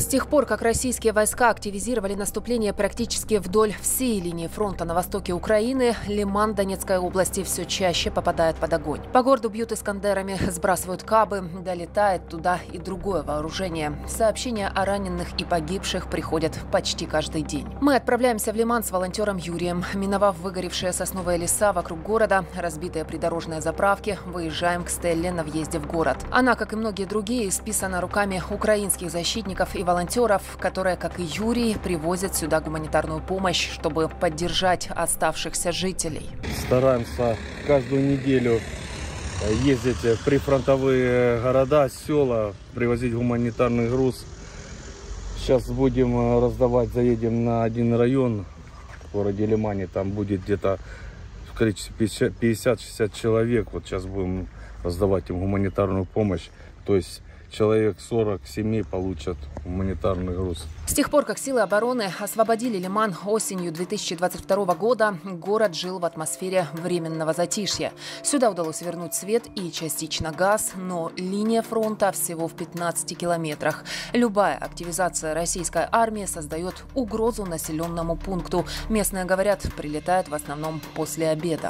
С тех пор, как российские войска активизировали наступление практически вдоль всей линии фронта на востоке Украины, Лиман Донецкой области все чаще попадает под огонь. По городу бьют искандерами, сбрасывают кабы, долетает туда и другое вооружение. Сообщения о раненых и погибших приходят почти каждый день. Мы отправляемся в Лиман с волонтером Юрием. Миновав выгоревшие сосновые леса вокруг города, разбитые придорожные заправки, выезжаем к Стелле на въезде в город. Она, как и многие другие, исписана руками украинских защитников и волонтеров, которые, как и Юрий, привозят сюда гуманитарную помощь, чтобы поддержать оставшихся жителей. Стараемся каждую неделю ездить в прифронтовые города, села, привозить гуманитарный груз. Сейчас будем раздавать, заедем на один район в городе Лимане, там будет где-то в количестве 50-60 человек. Вот сейчас будем раздавать им гуманитарную помощь, то есть человек 40 семей получат гуманитарный груз. С тех пор, как силы обороны освободили Лиман осенью 2022 года, город жил в атмосфере временного затишья. Сюда удалось вернуть свет и частично газ, но линия фронта всего в 15 километрах. Любая активизация российской армии создает угрозу населенному пункту. Местные говорят, прилетают в основном после обеда.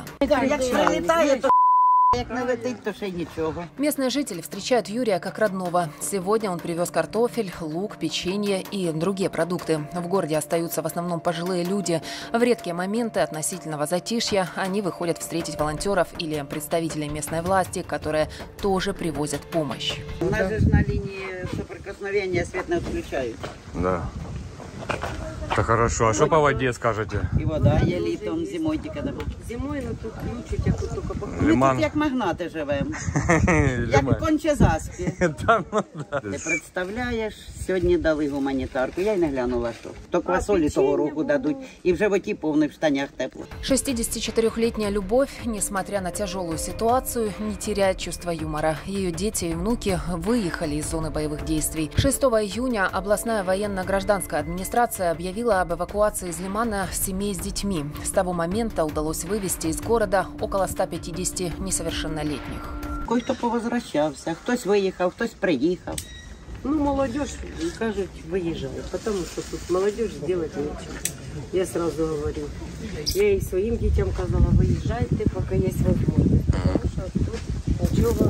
Местные жители встречают Юрия как родного. Сегодня он привез картофель, лук, печенье и другие продукты. В городе остаются в основном пожилые люди. В редкие моменты относительного затишья они выходят встретить волонтеров или представителей местной власти, которые тоже привозят помощь. У нас же на линии соприкосновения свет не отключают. Да. Это хорошо. А что по воде скажете? І вода є літом, зимою тільки нема. Зимою тут включать, як тут тільки походить. Ми тут як магнати живемо. Як у Кончезаспі. Ти представляєш, сьогодні дали гуманітарку. Я й не глянула, що. То квасолі того року дадуть. І в животі повний, в штанях тепло. 64-летняя Любовь, несмотря на тяжелую ситуацию, не теряет чувство юмора. Ее дети и внуки выехали из зоны боевых действий. 6 июня областная военно-гражданская администрация объявила об эвакуации из Лимана семей с детьми. С того момента удалось вывести из города около 150 несовершеннолетних. Кой-то повозвращався, хтось виїхав, хтось приїхав. Ну, молодежь, кажуть, виїжджає, тому що тут молодежь зробити нічого. Я сразу говорю. Я і своїм дітям казала, виїжджайте, поки є можливість. Тому що тут нічого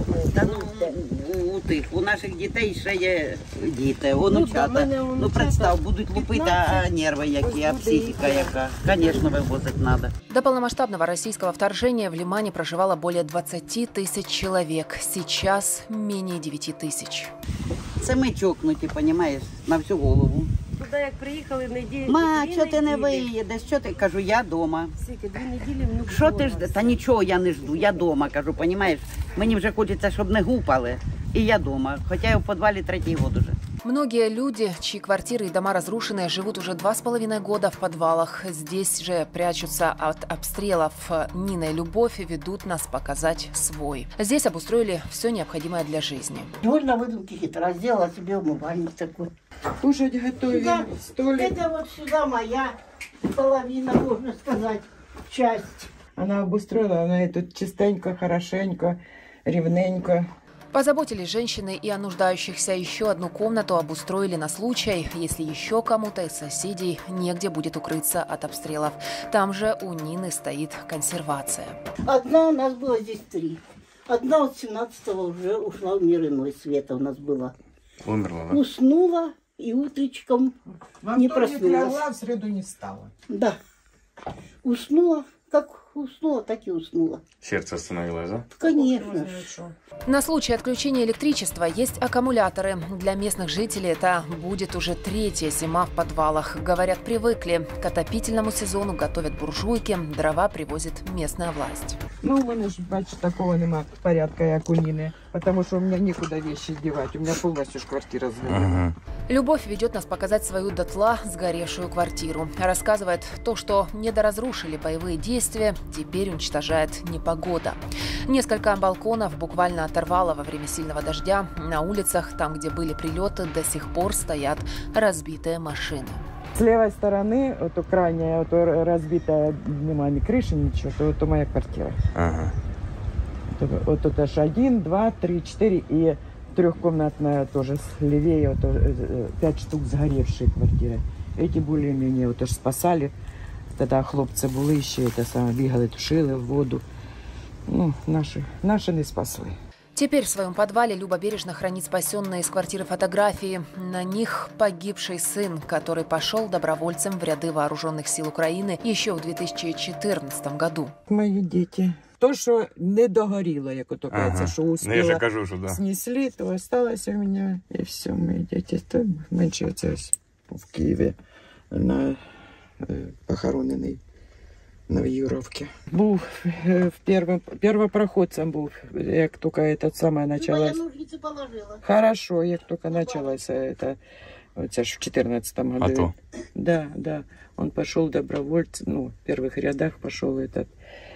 у наших дітей ще є діти, онучата. Ну, представ, будуть лупити, а нерви які, а психіка яка. Звісно, вивозити треба. До полномасштабного российского вторжения в Лимане проживало более 20 тысяч человек. Сейчас менее 9 тысяч. Це ми чокнуті, розумієш, на всю голову. Туди, як приїхали, неділю. Ма, що ти не виїдеш? Що ти? Кажу, я вдома. Скільки? 2 неділі внук. Що ти ждеш? Та нічого я не жду, я вдома, кажу, розумієш? Мені вже хочеться, щоб не гупали. И я дома, хотя я в подвале 3-й год уже. Многие люди, чьи квартиры и дома разрушены, живут уже 2,5 года в подвалах. Здесь же прячутся от обстрелов. Нина и Любовь ведут нас показать свой. Здесь обустроили все необходимое для жизни. Довольно выдумки хитро. Сделала себе умывальник такой. Кушать готовили, столик. Это вот сюда моя половина, можно сказать, часть. Она обустроила, она и тут чистенько, хорошенько, ревненько. Позаботились женщины и о нуждающихся. Еще одну комнату обустроили на случай, если еще кому-то из соседей негде будет укрыться от обстрелов. Там же у Нины стоит консервация. Одна у нас было здесь 3. Одна от 17-го уже ушла в мир иной, Света у нас была. Умерла, да? Уснула и утречком не проснулась. Лягла, в среду не стала. Да. Уснула. Как уснула, так и уснула. Сердце остановилось, да? Конечно. На случай отключения электричества есть аккумуляторы. Для местных жителей это будет уже 3-я зима в подвалах. Говорят, привыкли. К отопительному сезону готовят буржуйки, дрова привозит местная власть. Ну, у мене ж, бачиш, такого нема порядка, як у Нины. Потому что у меня некуда вещи девать. У меня полностью ж квартира сгорела. Любовь ведет нас показать свою дотла сгоревшую квартиру. Рассказывает, то, что недоразрушили боевые действия, теперь уничтожает непогода. Несколько балконов буквально оторвало во время сильного дождя. На улицах, там, где были прилеты, до сих пор стоят разбитые машины. С левой стороны, вот крайняя, вот разбитая, нема ни крыши, ничего, то вот моя квартира. Ага. Вот тут аж 1, 2, 3, 4 и трехкомнатная тоже левее, вот, 5 штук сгоревшие квартиры. Эти более-менее вот, спасали. Тогда хлопцы были еще, это самое, бегали, тушили в воду. Ну, наши не спасли. Теперь в своем подвале Люба бережно хранит спасенные из квартиры фотографии. На них погибший сын, который пошел добровольцем в ряды вооруженных сил Украины еще в 2014 году. Мои дети. То, що не догоріло, як ото кажеться, що успіла, я же кажу, що да. снесли, то осталось у мене. І все, мої діти. То менше це в Києві похоронений на Юровці. Був первопроходцем був, як тільки це саме почалось. Хорошо, як тільки почалося це ж в 14-му году. А то? Да. Он пошел добровольцем, ну, в первых рядах пошел этот.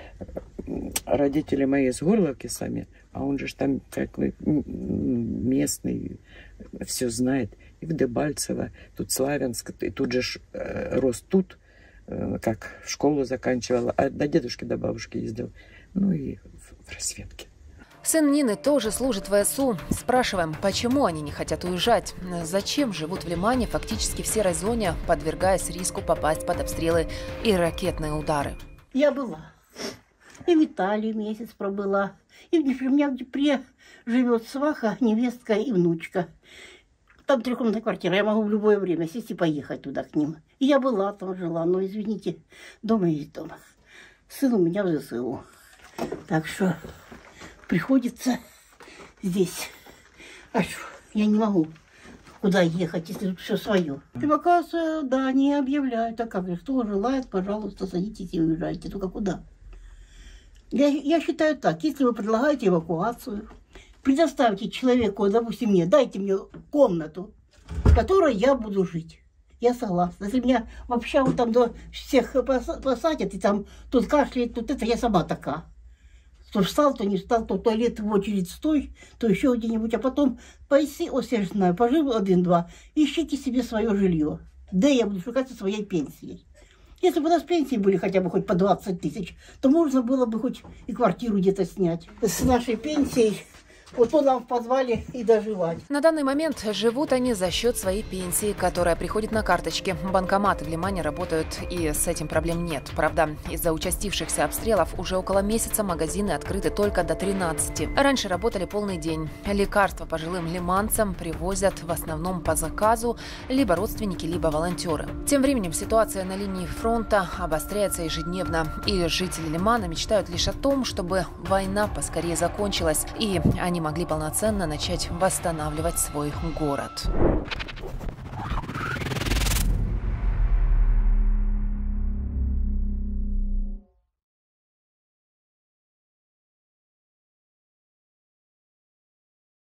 Родители мои с Горловки сами, а он же там как бы местный, все знает. И в Дебальцево, тут Славянск, и тут же рос тут, как в школу заканчивала, а до дедушки, до бабушки ездил, ну и в разведке. Сын Нины тоже служит в ВСУ. Спрашиваем, почему они не хотят уезжать? Зачем живут в Лимане фактически в серой зоне, подвергаясь риску попасть под обстрелы и ракетные удары? Я была. И в Италии месяц пробыла. И у меня в Днепре живет сваха, невестка и внучка. Там трехкомнатная квартира. Я могу в любое время сесть и поехать туда к ним. И я была там, жила. Но, извините, дома есть дома. Сын у меня в ЗСУ. Так что приходится здесь. А что, я не могу куда ехать, если тут все свое. Эвакуацию, да, не объявляют. А как же, кто желает, пожалуйста, садитесь и уезжайте. Только куда? Я считаю так, если вы предлагаете эвакуацию, предоставьте человеку, допустим, дайте мне комнату, в которой я буду жить. Я согласна. Если меня вообще вот там до всех посадят, и там тут кашляет, тут это, я сама такая. То встал, то не встал, то в туалет в очередь стой, то еще где-нибудь, а потом пояси, я же знаю, пожил 1-2, ищите себе свое жилье. Да я буду шукаться своей пенсией. Если бы у нас пенсии были хотя бы хоть по 20 тысяч, то можно было бы хоть и квартиру где-то снять. С нашей пенсией вот то нам в подвале и доживать. На данный момент живут они за счет своей пенсии, которая приходит на карточке. Банкоматы в Лимане работают, и с этим проблем нет. Правда, из-за участившихся обстрелов уже около месяца магазины открыты только до 13. Раньше работали полный день. Лекарства пожилым лиманцам привозят в основном по заказу либо родственники, либо волонтеры. Тем временем ситуация на линии фронта обостряется ежедневно. И жители Лимана мечтают лишь о том, чтобы война поскорее закончилась, и они могли полноценно начать восстанавливать свой город.